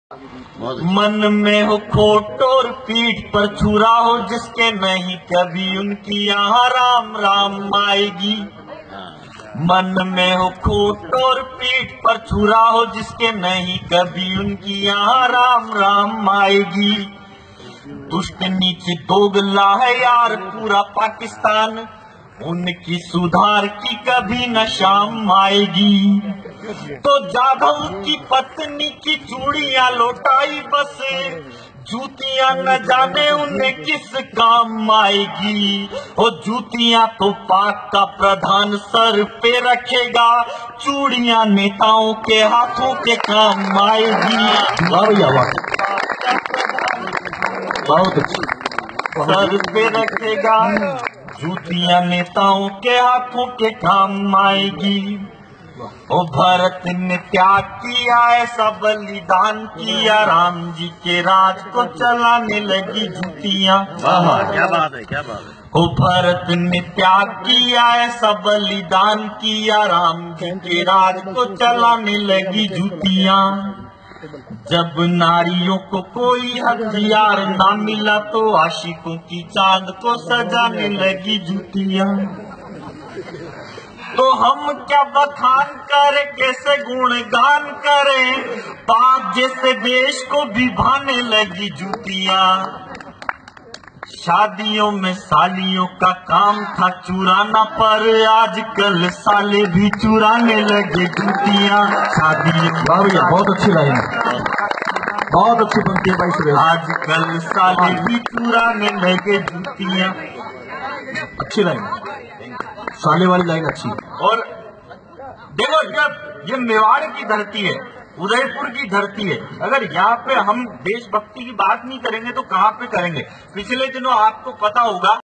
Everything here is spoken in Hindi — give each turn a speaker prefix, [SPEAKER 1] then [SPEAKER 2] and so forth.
[SPEAKER 1] मन में हो खोट और पीठ पर छुरा हो जिसके नहीं कभी उनकी यहाँ राम राम आएगी। मन में हो खोट और पीठ पर छुरा हो जिसके नहीं कभी उनकी यहाँ राम राम आएगी। दुष्ट नीच दोगला है यार पूरा पाकिस्तान, उनकी सुधार की कभी न शाम आएगी। तो जाधव की पत्नी की चूड़ियां लौटाई बस, जूतियां न जाने उन्हें किस काम आएगी। और जूतियां तो पाक का प्रधान सर पे रखेगा, चूड़ियां नेताओं के हाथों के काम आएगी।
[SPEAKER 2] बहुत अच्छी
[SPEAKER 1] सर पे रखेगा, जूतियां नेताओं के हाथों के काम आएगी। ओ भरत ने त्याग किया ऐसा बलिदान किया, राम जी के राज को चलाने लगी जूतियां।
[SPEAKER 2] क्या बात है, क्या बात है।
[SPEAKER 1] ओ भरत ने त्याग किया ऐसा बलिदान किया, राम जी के राज को चलाने लगी जूतियां। जब नारियों को कोई हथियार ना मिला तो आशिकों की चांद को सजाने लगी जूतियां। तो हम क्या बखान करें, कैसे गुणगान करें, पाक जैसे देश को भी भाने लगी जूतियां। शादियों में सालियों का काम था चुराना, पर आजकल साले भी चुराने लगे जूतियां। शादियों
[SPEAKER 2] बहुत अच्छी लाइन है, बहुत अच्छी बनती है भाई सुरेश।
[SPEAKER 1] आजकल साले भी चुराने लगे जूतियां।
[SPEAKER 2] अच्छी लाइन, साले वाली लाइन अच्छी।
[SPEAKER 1] और देखो, जब ये मेवाड़ की धरती है, उदयपुर की धरती है, अगर यहाँ पे हम देशभक्ति की बात नहीं करेंगे तो कहाँ पे करेंगे। पिछले दिनों आपको पता होगा